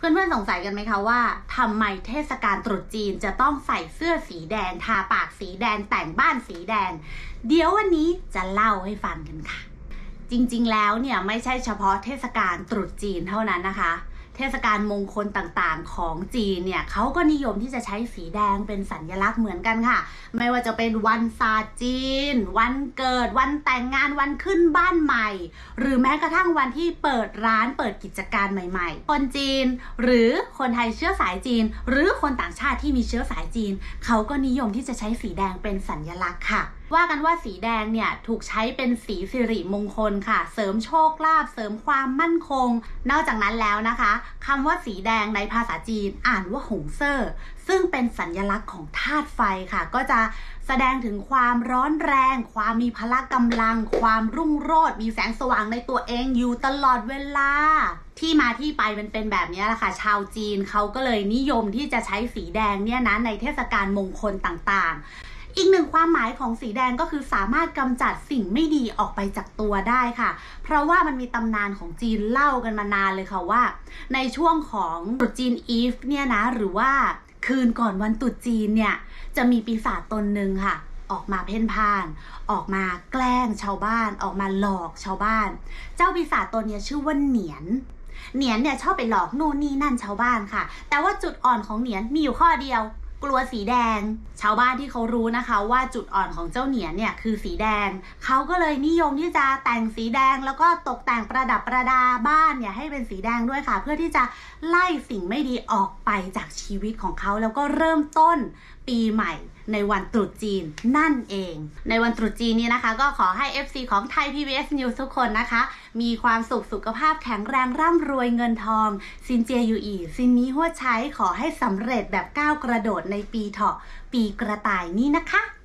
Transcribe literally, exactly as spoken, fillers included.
พื่อนๆสงสัยกันไหมคะว่าทำไมเทศกาลตรุษจีนจะต้องใส่เสื้อสีแดงทาปากสีแดงแต่งบ้านสีแดงเดี๋ยววันนี้จะเล่าให้ฟังกันค่ะจริงๆแล้วเนี่ยไม่ใช่เฉพาะเทศกาลตรุษจีนเท่านั้นนะคะเทศกาลมงคลต่างๆของจีนเนี่ยเขาก็นิยมที่จะใช้สีแดงเป็นสัญลักษณ์เหมือนกันค่ะไม่ว่าจะเป็นวันศาสตร์จีนวันเกิดวันแต่งงานวันขึ้นบ้านใหม่หรือแม้กระทั่งวันที่เปิดร้านเปิดกิจการใหม่ๆคนจีนหรือคนไทยเชื้อสายจีนหรือคนต่างชาติที่มีเชื้อสายจีนเขาก็นิยมที่จะใช้สีแดงเป็นสัญลักษณ์ค่ะว่ากันว่าสีแดงเนี่ยถูกใช้เป็นสีสิริมงคลค่ะเสริมโชคลาภเสริมความมั่นคงนอกจากนั้นแล้วนะคะคำว่าสีแดงในภาษาจีนอ่านว่าหงเซ่อซึ่งเป็นสัญลักษณ์ของธาตุไฟค่ะก็จะแสดงถึงความร้อนแรงความมีพละกำลังความรุ่งโรจน์มีแสงสว่างในตัวเองอยู่ตลอดเวลาที่มาที่ไปมันเป็นแบบนี้แหละค่ะชาวจีนเขาก็เลยนิยมที่จะใช้สีแดงเนี่ยนะในเทศกาลมงคลต่างๆอีกหนึ่งความหมายของสีแดงก็คือสามารถกำจัดสิ่งไม่ดีออกไปจากตัวได้ค่ะเพราะว่ามันมีตำนานของจีนเล่ากันมานานเลยค่ะว่าในช่วงของตรุษจีนอีฟเนี่ยนะหรือว่าคืนก่อนวันตรุษจีนเนี่ยจะมีปีศาจตนหนึ่งค่ะออกมาเพ่นพ่านออกมาแกล้งชาวบ้านออกมาหลอกชาวบ้านเจ้าปีศาจตนนี้ชื่อว่าเหนียนเหนียนเนี่ยชอบไปหลอกนู่นนี่นั่นชาวบ้านค่ะแต่ว่าจุดอ่อนของเหนียนมีอยู่ข้อเดียวกลัวสีแดงชาวบ้านที่เขารู้นะคะว่าจุดอ่อนของเจ้าเหนียนเนี่ยคือสีแดงเขาก็เลยนิยมที่จะแต่งสีแดงแล้วก็ตกแต่งประดับประดาบ้านเนี่ยให้เป็นสีแดงด้วยค่ะเพื่อที่จะไล่สิ่งไม่ดีออกไปจากชีวิตของเขาแล้วก็เริ่มต้นปีใหม่ในวันตรุษจีนนั่นเองในวันตรุษจีนนี้นะคะก็ขอให้ เอฟ ซี ของไทย พี บี เอส News ทุกคนนะคะมีความสุขสุขภาพแข็งแรงร่ำรวยเงินทองซินเจียอยู่อีซินนี้หัวใช้ขอให้สำเร็จแบบก้าวกระโดดในปีเถาะปีกระต่ายนี้นะคะ